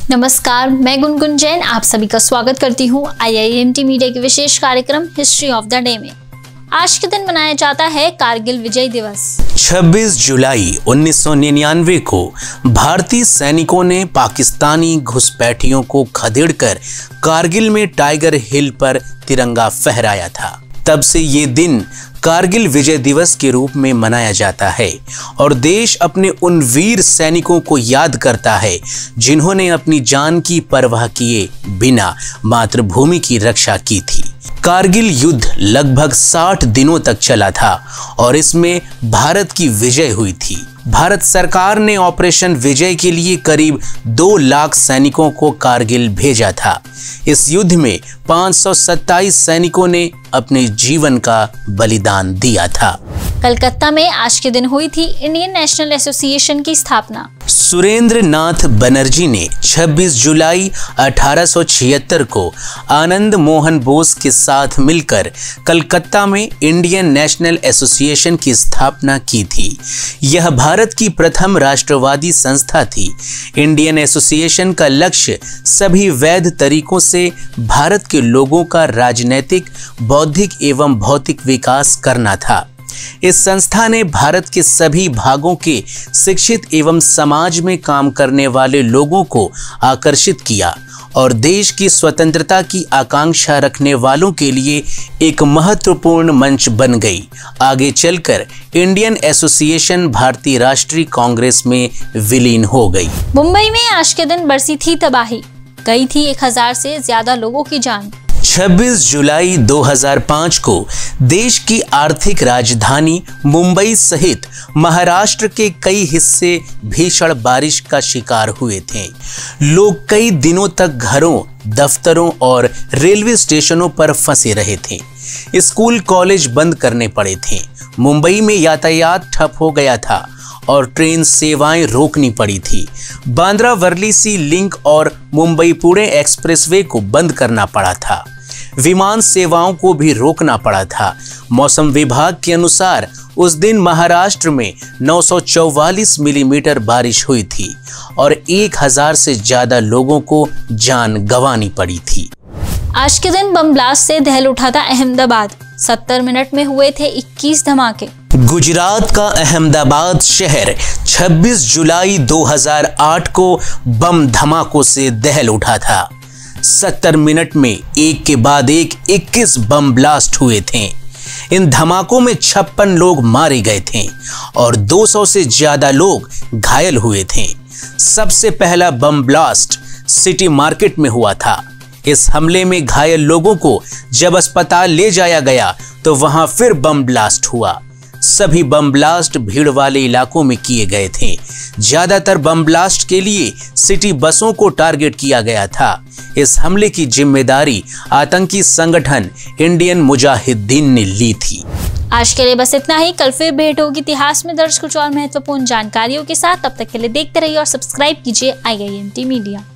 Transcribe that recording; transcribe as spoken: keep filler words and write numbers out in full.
नमस्कार, मैं गुनगुन जैन आप सभी का स्वागत करती हूँ I I M T media के विशेष कार्यक्रम हिस्ट्री ऑफ द डे में। आज के दिन मनाया जाता है कारगिल विजय दिवस। छब्बीस जुलाई उन्नीस सौ निन्यानवे को भारतीय सैनिकों ने पाकिस्तानी घुसपैठियों को खदेड़कर कारगिल में टाइगर हिल पर तिरंगा फहराया था। तब से ये दिन कारगिल विजय दिवस के रूप में मनाया जाता है और देश अपने उन वीर सैनिकों को याद करता है जिन्होंने अपनी जान की परवाह किए बिना मातृभूमि की रक्षा की थी। कारगिल युद्ध लगभग साठ दिनों तक चला था और इसमें भारत की विजय हुई थी। भारत सरकार ने ऑपरेशन विजय के लिए करीब दो लाख सैनिकों को कारगिल भेजा था। इस युद्ध में पाँच सौ सत्ताईस सैनिकों ने अपने जीवन का बलिदान दिया था। कलकत्ता में आज के दिन हुई थी इंडियन नेशनल एसोसिएशन की स्थापना। सुरेंद्र नाथ बनर्जी ने छब्बीस जुलाई अठारह सौ छिहत्तर को आनंद मोहन बोस के साथ मिलकर कलकत्ता में इंडियन नेशनल एसोसिएशन की स्थापना की थी। यह भारत की प्रथम राष्ट्रवादी संस्था थी। इंडियन एसोसिएशन का लक्ष्य सभी वैध तरीकों से भारत के लोगों का राजनीतिक, बौद्धिक एवं भौतिक विकास करना था। इस संस्था ने भारत के सभी भागों के शिक्षित एवं समाज में काम करने वाले लोगों को आकर्षित किया और देश की स्वतंत्रता की आकांक्षा रखने वालों के लिए एक महत्वपूर्ण मंच बन गई। आगे चलकर इंडियन एसोसिएशन भारतीय राष्ट्रीय कांग्रेस में विलीन हो गई। मुंबई में आज के दिन बरसी थी तबाही, गई थी एक हजार से ज्यादा लोगों की जान। छब्बीस जुलाई दो हज़ार पाँच को देश की आर्थिक राजधानी मुंबई सहित महाराष्ट्र के कई हिस्से भीषण बारिश का शिकार हुए थे। लोग कई दिनों तक घरों, दफ्तरों और रेलवे स्टेशनों पर फंसे रहे थे। स्कूल कॉलेज बंद करने पड़े थे। मुंबई में यातायात ठप हो गया था और ट्रेन सेवाएं रोकनी पड़ी थी। बांद्रा वर्ली सी लिंक और मुंबई पुणे एक्सप्रेसवे को बंद करना पड़ा था। विमान सेवाओं को भी रोकना पड़ा था। मौसम विभाग के अनुसार उस दिन महाराष्ट्र में नौ सौ चौवालीस मिलीमीटर बारिश हुई थी और एक हजार से ज्यादा लोगों को जान गंवानी पड़ी थी। आज के दिन बम ब्लास्ट से दहल उठा था अहमदाबाद। सत्तर मिनट में हुए थे इक्कीस धमाके। गुजरात का अहमदाबाद शहर छब्बीस जुलाई दो हज़ार आठ को बम धमाकों से दहल उठा था। सत्तर मिनट में एक के बाद एक इक्कीस बम ब्लास्ट हुए थे। इन धमाकों में छप्पन लोग मारे गए थे और दो सौ से ज्यादा लोग घायल हुए थे। सबसे पहला बम ब्लास्ट सिटी मार्केट में हुआ था। इस हमले में घायल लोगों को जब अस्पताल ले जाया गया तो वहां फिर बम ब्लास्ट हुआ। सभी बम ब्लास्ट भीड़ वाले इलाकों में किए गए थे। ज्यादातर बम ब्लास्ट के लिए सिटी बसों को टारगेट किया गया था। इस हमले की जिम्मेदारी आतंकी संगठन इंडियन मुजाहिदीन ने ली थी। आज के लिए बस इतना ही। कल फिर भेंट होगी इतिहास में दर्ज कुछ और महत्वपूर्ण जानकारियों के साथ। तब तक के लिए देखते रहिए और सब्सक्राइब कीजिए I I M T media.